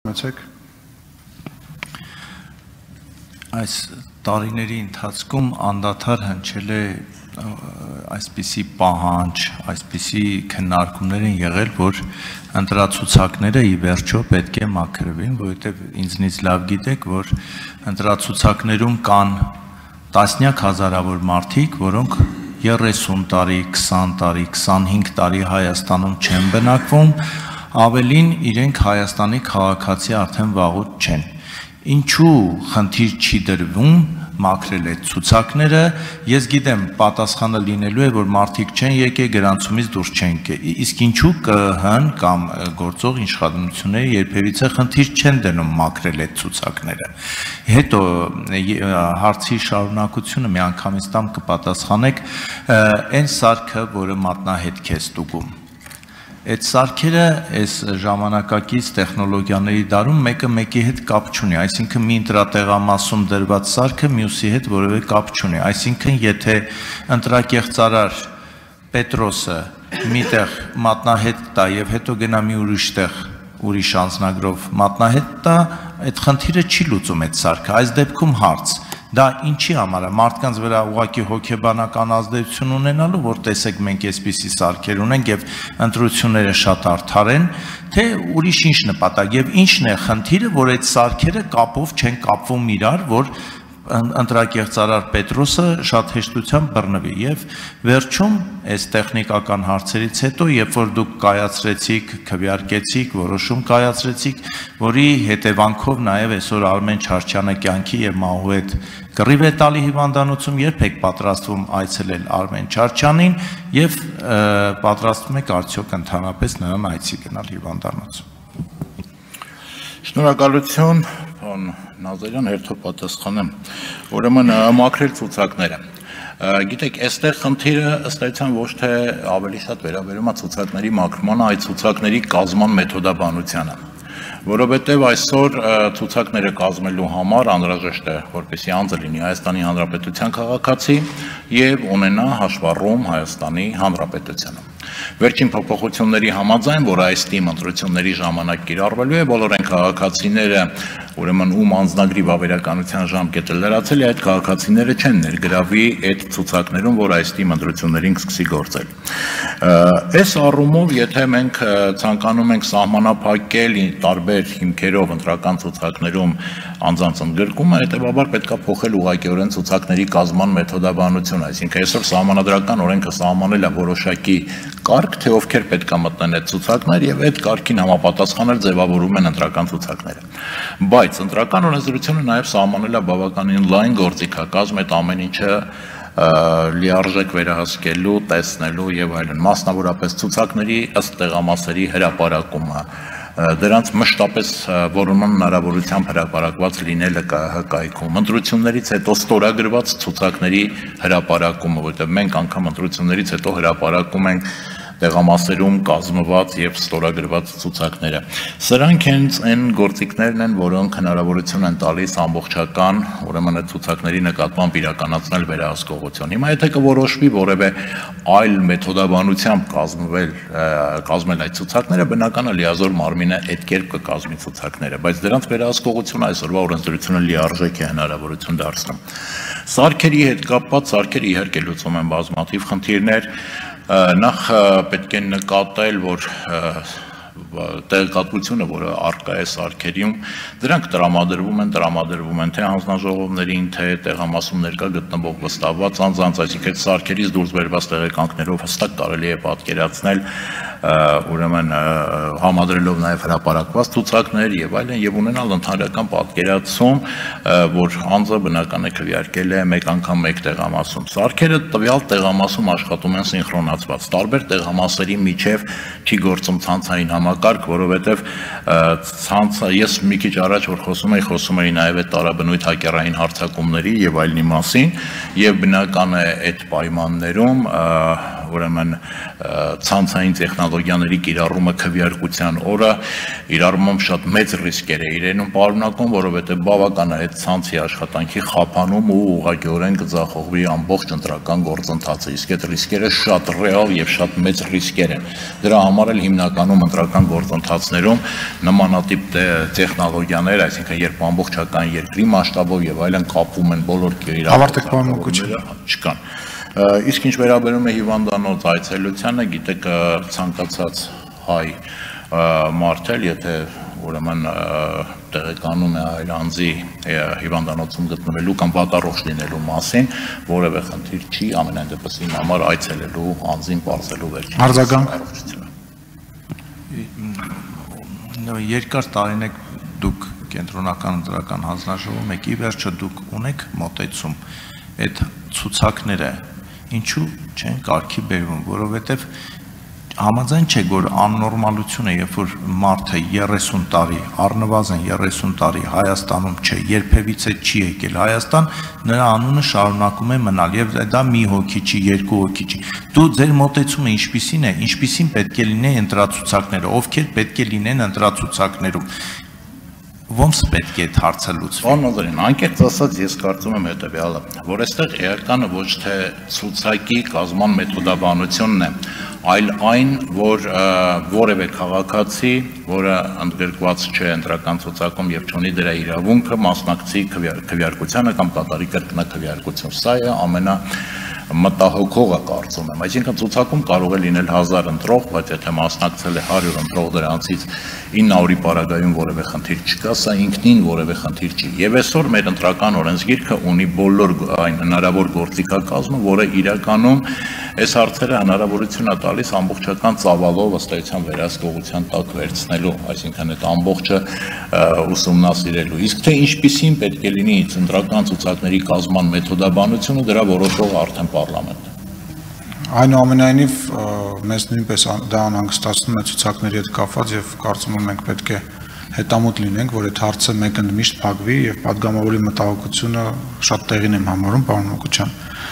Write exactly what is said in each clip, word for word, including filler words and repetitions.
Այս տարիների ընթացքում անդադար հնչել է այսպիսի պահանջ, այսպիսի քննարկումներ են եղել, որ ընտրացուցակները ի վերջո պետք է մաքրվին, որովհետև ինձնից լավ գիտեք, որ ընտրացուցակներում կան տասնյակ հազարավոր մարդիկ, որոնք երեսուն տարի, քսան տարի, քսանհինգ տարի Հայաստանում չեն բնակվում, ավելին իրենք Հայաստանի քաղաքացի արդեն վաղուց չեն։ Ինչու խնդիր չի դրվում մաքրել այդ ցուցակները, ես գիտեմ պատասխանը լինելու է, որ մարդիկ չեն եկել գրանցումից դուրս չեն եկել, իսկ ինչու ԿԸՀ-ն կամ գործող իշխանությունները երբևիցե խնդիր չեն դնում մաքրել այդ ցուցակները։ Հետո հարցի շարունակությունը միանգամից տամ կպատասխանեք, այն սարքը, որը մատնահետք է ստուգում։ Այդ սարքերը այս ժամանակակից տեխնոլոգիաների դարում մեկը մեկի հետ կապ չունի, այսինքն մի ընտրատեղամասում դրված սարքը մյուսի հետ որևէ կապ չունի, այսինքն եթե ընտրակեղծարար Պետրոսը միտեղ մատնահետ տա եւ հետո գնա մի ուրիշ տեղ ուրիշ անձնագրով մատնահետ տա, այդ խնդիրը չի լուծում այդ սարքը, այս դեպքում հարց Դա ինչի համար է, մարդկանց վրա ուղղակի հոգեբանական ազդեցություն ունենալու, որ տեսեք մենք այսպիսի սարքեր ունենք եւ ընտրությունները շատ արդար են, թե ուրիշ ինչ նպատակ եւ ինչն է խնդիրը, որ այդ սարքերը կապով չեն կապվում իրար, որ ընտրակեղծարար Պետրոսը շատ հեշտությամբ բռնվի եւ վերջում այս տեխնիկական հարցերից հետո երբ որ դուք կայացրեցիք, քվեարկեցիք, որոշում կայացրեցիք, որի հետևանքով նաեւ այսօր Արմեն Չարչյանը կյանքի եւ մահու հետ կռիվ է տալի հիվանդանոցում, երբ եք պատրաստվում այցելել Արմեն Չարչյանին եւ պատրաստվում եք արդյոք ընդհանրապես նրան այցի գնալ հիվանդանոց։ Շնորհակալություն, պարոն Նազարյան, հերթով պատասխանեմ, ուրեմն մաքրել ցուցակները։ Գիտեք, այստեղ խնդիրը ըստ էության ոչ թե ավելի շատ վերաբերում է ցուցակների մաքրմանը, այլ ցուցակների կազման մեթոդաբանությանը, որովհետև այսօր ցուցակները կազմելու համար անհրաժեշտ է, որպեսզի անձը լինի Հայաստանի Հանրապետության քաղաքացի եւ ունենա հաշվառում Հայաստանի Հանրապետությանը։ Վերջին փոփոխությունների համաձայն, որ այս թիմ ընտրությունների ժամանակ կիրառվելու է, բոլոր այն քաղաքացիները, ուրեմն ում անձնագրի վավերականության ժամկետը լրացել է, այդ քաղաքացիները չեն ներգրավի այդ ցուցակներում, որ այս թիմ ընտրություններին կսկսի գործել։ Այս առումով, եթե մենք ցանկանում ենք սահմանափակել տարբեր հիմքերով ընտրական ցուցակներում անձանց ընդգրկումը, հետեւաբար պետք է փոխել ուղղակիորեն ցուցակների կազման մեթոդաբանությունը, այսինքն այսօր սահմանադրական օրենքը սահմանել է որոշակի կարգ, թե ովքեր պետք է մտնեն այդ ցուցակներ եւ այդ կարգին համապատասխանել ձևավորում են ընտրական ցուցակները։ Բայց ընտրական օրենսդրությունը նաեւ սահմանել է բավականին լայն գործիքակազմ այդ ամեն ինչը լիարժեք վերահսկելու, տեսնելու եւ այլն, մասնավորապես ցուցակների ըստ տեղամասերի հրապարակումը, դրանց մշտապես որոնման հնարավորությամբ հրապարակված լինելը ԿԸՀ կայքում, ընտրություններից հետո ստորագրված ցուցակների հրապարակումը, որտեղ մենք անգամ ընտրություններից հետո հրապարակում ենք տեղամասերում կազմված եւ ստորագրված ցուցակները։ Սրանք հենց այն գործիքներն են, որոնք հնարավորություն են տալիս ամբողջական, ուրեմն այդ ցուցակների նկատմամբ իրականացնել վերահսկողություն։ Հիմա եթե կորոշվի որևէ այլ մեթոդաբանությամբ կազմվել, կազմել այդ ցուցակները, բնական է լիազոր մարմինը այդ կերպ կկազմի ցուցակները, բայց դրանց վերահսկողությունը այսօրվա օրենսդրությունը լիարժեք է հնարավորություն դարձնում։ Սարքերի հետ կապված սարքերը իհարկե լուծում են բազմաթիվ խնդիրներ, նախ պետք է նկատել, որ տեղեկատվությունը, որը առկա է սարքերում, դրանք տրամադրվում են, տրամադրվում են թե հանձնաժողովներին, թե տեղամասում ներկա գտնվող վստահված անձանց, այսինքն սարքերից դուրս բերված տեղեկանքներով հստակ կարելի է պատկերացնել, ուրեմն համադրելով նաև հրապարակված ցուցակներ եւ այլն եւ ունենալ ընդհանրական պատկերացում, որ անձը բնական է քվեարկել է մեկ անգամ մեկ տեղամասում։ Սարքերը տվյալ տեղամասում աշխատում են սինխրոնացված, տարբեր տեղամասերի միջև չի գործում ցանցային համակարգ, որովհետեւ ցանցը ես մի քիչ առաջ որ խոսում էի, խոսում էի նաև այդ տարաբնույթ հակերային հարձակումների եւ այլնի մասին եւ բնական է այդ պայմաններում ուրեմն ցանցային տեխնոլոգիաների կիրառումը քվեարկության օրը իր առումով շատ մեծ ռիսկեր է իրենում պարունակում, որովհետև բավական է այդ ցանցի աշխատանքի խափանում ու ուղղակիորեն կձախողվի ամբողջ ընտրական գործընթացը, իսկ այդ ռիսկերը շատ ռեալ եւ շատ մեծ ռիսկեր են։ Դրա համար էլ հիմնականում ընտրական գործընթացներում նմանատիպ տեխնոլոգիաներ, այսինքն երբ ամբողջական երկրի մասշտաբով եւ այլն կապվում են բոլոր իրավիճակները չկան։ Իսկ ինչ վերաբերում է հիվանդանոց այցելությանը, գիտեք, ցանկացած հայ մարդ էլ, եթե ուրեմն տեղեկանում է այլ անձի հիվանդանոցում գտնվելու կամ վատառողջ լինելու մասին, որևէ խնդիր չի, ամենայն դեպս իմ համար այցելելու անձին պարզելու վերջին արձագանք։ Երկար տարիներ դուք կենտրոնական ընտրական հանձնաժողովում եք, ի վերջո դուք ունեք մոտեցում այդ ցուցակները ինչու չեն կարգի բերվում, որովհետև համաձայն չէ, որ աննորմալություն է, երբ որ մարդը երեսուն տարի, առնվազն երեսուն տարի Հայաստանում չէ, երբևիցե չի եկել Հայաստան, նրա անունը շարունակում է մնալ եւ դա մի հոգի չի, երկու հոգի չի։ Դու ձեր մոտեցումը ինչպիսին է, ինչպիսին պետք է լինեն ընտրացուցակները, ովքեր պետք է լինեն ընտրացուցակներում։ Ոնց պետք է այդ հարցը լուծվի։ Պարոն Նազարյան, անկեղծ ասած ես կարծում եմ հետեւյալը, որ այստեղ էականը ոչ թե ցուցակի կազման մեթոդաբանությունն է, այլ այն, որ որևէ քաղաքացի, որը ընդգրկված չէ ընտրական ցուցակում եւ չունի դրա իրավունքը, մասնակցի քվեարկությանը կամ կատարի կրկնակվեարկություն։ Սա է ամենա մտահոգողը կարծում եմ, այսինքն ցուցակում կարող է լինել հազար ընտրող, բայց եթե մասնակցել է հարյուր ընտրող դրանցից ինը օրի պարագայում որևէ խնդիր չկա, սա ինքնին որևէ խնդիր չի։ Եվ այսօր մեր ընտրական օրենսգիրքը ունի բոլոր այն հնարավոր գործիքակազմը, որը իրականում այս հարցերը հնարավորություն է տալիս ամբողջական ծավալով ըստ էության վերահսկողության տակ վերցնելու, այսինքն այդ ամբողջը ուսումնասիրելու։ Իսկ թե ինչպիսին պետք է լինի ընտրական ցուցակների կազման մեթոդաբանությունը, դրա որոշողը արդեն պարլամենտն է։ Այնուամենայնիվ մեզ նույնպես դա անհանգստացնում է ցուցակների հետ կապված եւ կարծում եմ մենք պետք է հետամուտ լինենք, որ այդ հարցը մեկընդմիշտ փակվի եւ падգամավորի մտահոգությունը շատ տեղին եմ համարում, պարոն Մոկոչյան։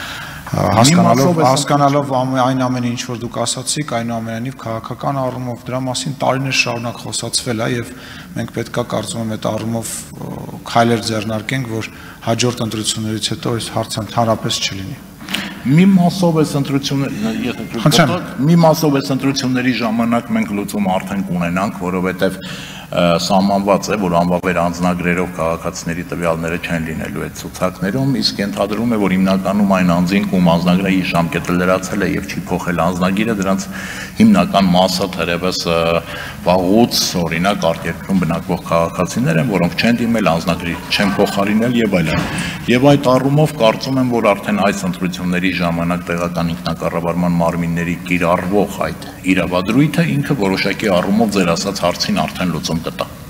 Հասկանալով հասկանալով այն ամենը ինչ որ դուք ասացիք, այնուամենայնիվ քաղաքական առումով դրա մասին տարիներ շարունակ խոսացվել է եւ մենք պետքա կարծում եմ այդ առումով քայլեր ձեռնարկենք, որ հաջորդ ընտրություններից հետո այս հարցը ընդհանրապես չլինի։ Մի մասով այս ընտրությունների, եթե մի մասով այս ընտրությունների ժամանակ մենք լուծում արդեն կունենանք, որովհետեւ սահմանված է, որ անվավեր անձնագրերով քաղաքացիների տվյալները չեն լինելու այդ ցուցակներում, իսկ ենթադրում է, որ հիմնականում այն անձին, ում անձնագրի ժամկետը լրացել է եւ չի փոխել անձնագիրը, դրանց հիմնական մասը թերևս վաղուց օրինակ արտերկրում բնակվող քաղաքացիներ են, որոնք չեն դիմել անձնագրի, չեն փոխարինել եւ այլն։ Եվ այդ առումով կարծում եմ, որ արդեն այս ընտրությունների ժամանակ տեղական ինքնակառավարման մարմինների կիրառվող այդ իրավադրույթը ինքը որոշակի առումով ձեր ասած հարցին արդեն լուծում կտա։